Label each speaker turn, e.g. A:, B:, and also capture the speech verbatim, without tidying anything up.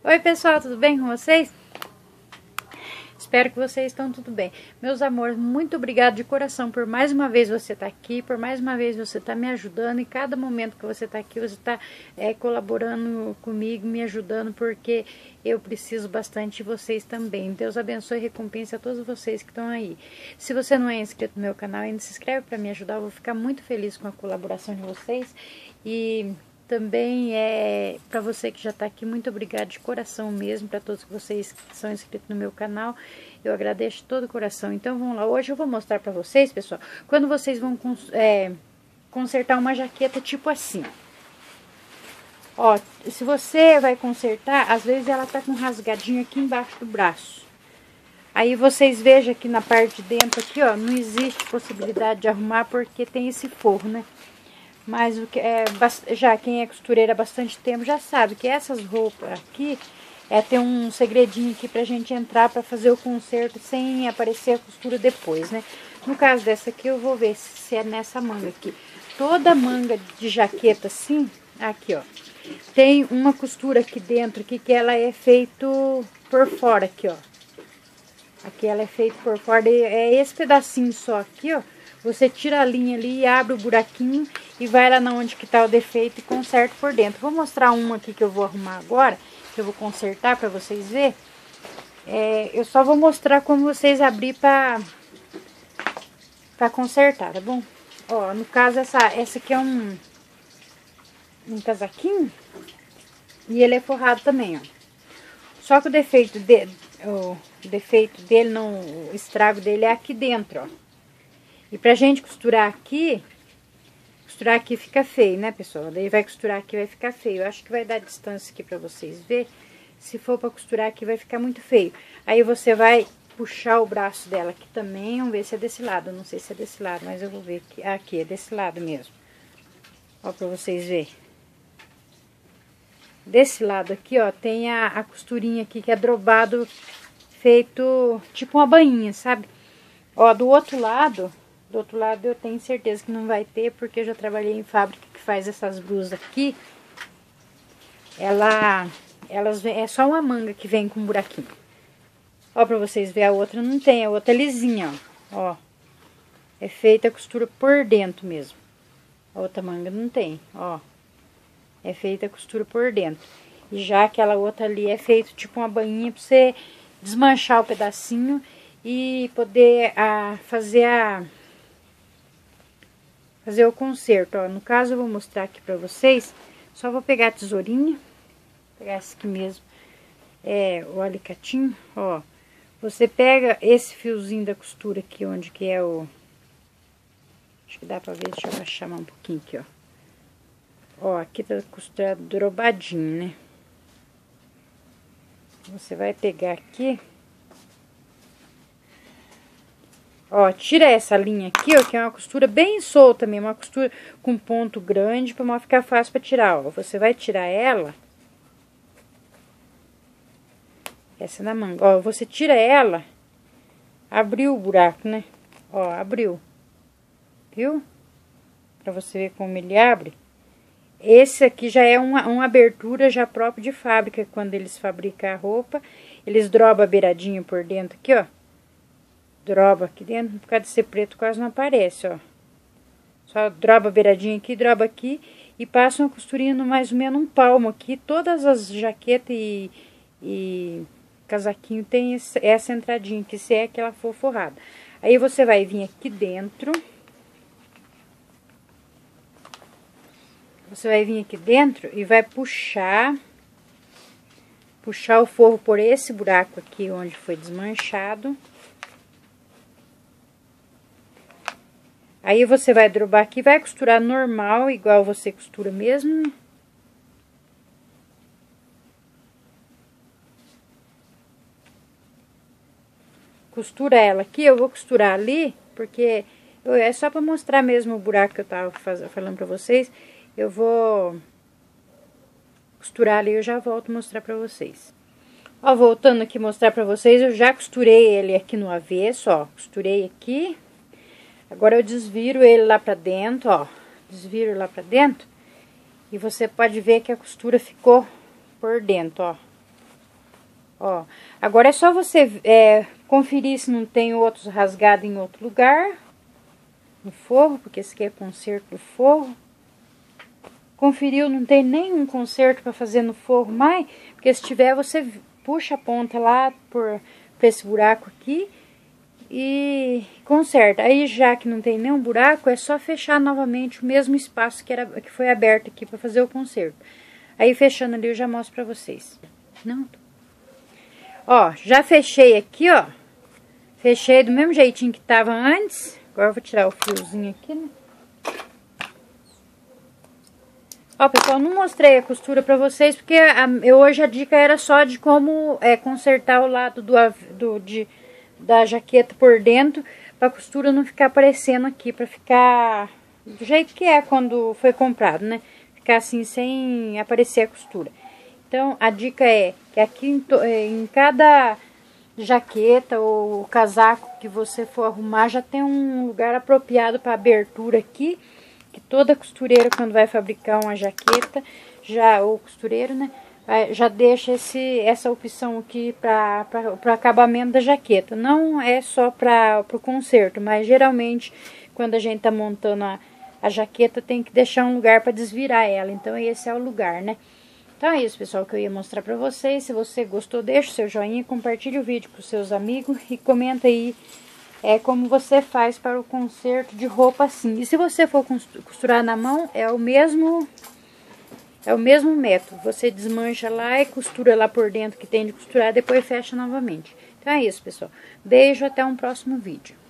A: Oi pessoal, tudo bem com vocês? Espero que vocês estão tudo bem. Meus amores, muito obrigada de coração por mais uma vez você estar aqui, por mais uma vez você estar me ajudando. E cada momento que você está aqui, você está é, colaborando comigo, me ajudando, porque eu preciso bastante de vocês também. Deus abençoe e recompense a todos vocês que estão aí. Se você não é inscrito no meu canal, ainda se inscreve para me ajudar. Eu vou ficar muito feliz com a colaboração de vocês. E também é para você que já está aqui, muito obrigada de coração mesmo, para todos vocês que são inscritos no meu canal, eu agradeço de todo o coração. Então vamos lá, hoje eu vou mostrar para vocês, pessoal, quando vocês vão é, consertar uma jaqueta tipo assim, ó, se você vai consertar, às vezes ela tá com rasgadinho aqui embaixo do braço, aí vocês vejam aqui na parte de dentro aqui, ó, não existe possibilidade de arrumar porque tem esse forro, né? Mas o que é, já quem é costureira há bastante tempo já sabe que essas roupas aqui é ter um segredinho aqui pra gente entrar pra fazer o conserto sem aparecer a costura depois, né? No caso dessa aqui eu vou ver se é nessa manga aqui. Toda manga de jaqueta assim, aqui ó, tem uma costura aqui dentro aqui que ela é feito por fora aqui ó. Aqui ela é feita por fora, é esse pedacinho só aqui ó. Você tira a linha ali e abre o buraquinho e vai lá na onde que tá o defeito e conserta por dentro. Vou mostrar uma aqui que eu vou arrumar agora, que eu vou consertar para vocês verem. É, eu só vou mostrar como vocês abrir para para consertar, tá bom? Ó, no caso essa essa aqui é um um casaquinho e ele é forrado também, ó. Só que o defeito dele, o defeito dele não, o estrago dele é aqui dentro, ó. E pra gente costurar aqui, costurar aqui fica feio, né, pessoal? Daí vai costurar aqui, vai ficar feio. Eu acho que vai dar distância aqui pra vocês verem. Se for pra costurar aqui, vai ficar muito feio. Aí você vai puxar o braço dela aqui também. Vamos ver se é desse lado. Eu não sei se é desse lado, mas eu vou ver aqui. Aqui, é desse lado mesmo. Ó, pra vocês verem. Desse lado aqui, ó, tem a, a costurinha aqui que é drobado, feito tipo uma bainha, sabe? Ó, do outro lado... Do outro lado eu tenho certeza que não vai ter, porque eu já trabalhei em fábrica que faz essas blusas aqui. Ela, elas é só uma manga que vem com um buraquinho. Ó, pra vocês verem, a outra não tem, a outra é lisinha, ó. Ó, é feita a costura por dentro mesmo. A outra manga não tem, ó. É feita a costura por dentro. E já aquela outra ali é feito tipo uma bainha pra você desmanchar o pedacinho e poder a, fazer a... fazer o conserto, ó. No caso eu vou mostrar aqui pra vocês. Só vou pegar a tesourinha. Pegar esse aqui mesmo. É, o alicatinho, ó. Você pega esse fiozinho da costura aqui, onde que é o... Acho que dá pra ver, deixa eu abaixar um pouquinho aqui, ó. Ó, aqui tá costurado drobadinho, né? Você vai pegar aqui... Ó, tira essa linha aqui, ó, que é uma costura bem solta mesmo, uma costura com ponto grande, pra ficar fácil pra tirar, ó. Você vai tirar ela. Essa é na manga. Ó, você tira ela, abriu o buraco, né? Ó, abriu. Viu? Pra você ver como ele abre. Esse aqui já é uma, uma abertura já própria de fábrica, quando eles fabricam a roupa. Eles drobam a beiradinha por dentro aqui, ó. Droba aqui dentro, por causa de ser preto quase não aparece, ó. Só droba a beiradinha aqui, droba aqui e passa uma costurinha no mais ou menos um palmo aqui. Todas as jaquetas e, e casaquinho tem esse, essa entradinha aqui, se é que ela for forrada. Aí você vai vir aqui dentro. Você vai vir aqui dentro e vai puxar, puxar o forro por esse buraco aqui onde foi desmanchado. Aí você vai drobar aqui, vai costurar normal, igual você costura mesmo, né? Costura ela aqui, eu vou costurar ali, porque eu, é só pra mostrar mesmo o buraco que eu tava faz, falando pra vocês. Eu vou costurar ali, eu já volto mostrar pra vocês. Ó, voltando aqui mostrar pra vocês, eu já costurei ele aqui no avesso, ó. Costurei aqui. Agora eu desviro ele lá pra dentro, ó. Desviro lá pra dentro. E você pode ver que a costura ficou por dentro, ó. Ó, agora é só você é, conferir se não tem outros rasgados em outro lugar. No forro, porque esse aqui é conserto do forro. Conferiu, não tem nenhum conserto para fazer no forro mais. Porque se tiver, você puxa a ponta lá por, por esse buraco aqui. E conserta. Aí já que não tem nenhum buraco, é só fechar novamente o mesmo espaço que, era, que foi aberto aqui para fazer o conserto. Aí fechando ali eu já mostro para vocês. Não. Ó, já fechei aqui, ó. Fechei do mesmo jeitinho que tava antes. Agora eu vou tirar o fiozinho aqui, né? Ó, pessoal, não mostrei a costura pra vocês, porque a, eu, hoje a dica era só de como é, consertar o lado do, do, de, da jaqueta por dentro, pra costura não ficar aparecendo aqui, pra ficar do jeito que é quando foi comprado, né? Ficar assim, sem aparecer a costura. Então, a dica é que aqui em, em cada jaqueta ou casaco que você for arrumar, já tem um lugar apropriado para abertura aqui, que toda costureira, quando vai fabricar uma jaqueta, já ou costureiro, né, já deixa esse, essa opção aqui para o acabamento da jaqueta. Não é só para o conserto, mas geralmente, quando a gente tá montando a, a jaqueta, tem que deixar um lugar para desvirar ela. Então, esse é o lugar, né? Então é isso, pessoal, que eu ia mostrar pra vocês. Se você gostou, deixa o seu joinha, compartilhe o vídeo com os seus amigos e comenta aí é, como você faz para o conserto de roupa assim. E se você for costurar na mão, é o mesmo, é o mesmo método. Você desmancha lá e costura lá por dentro que tem de costurar, depois fecha novamente. Então é isso, pessoal. Beijo, até um próximo vídeo.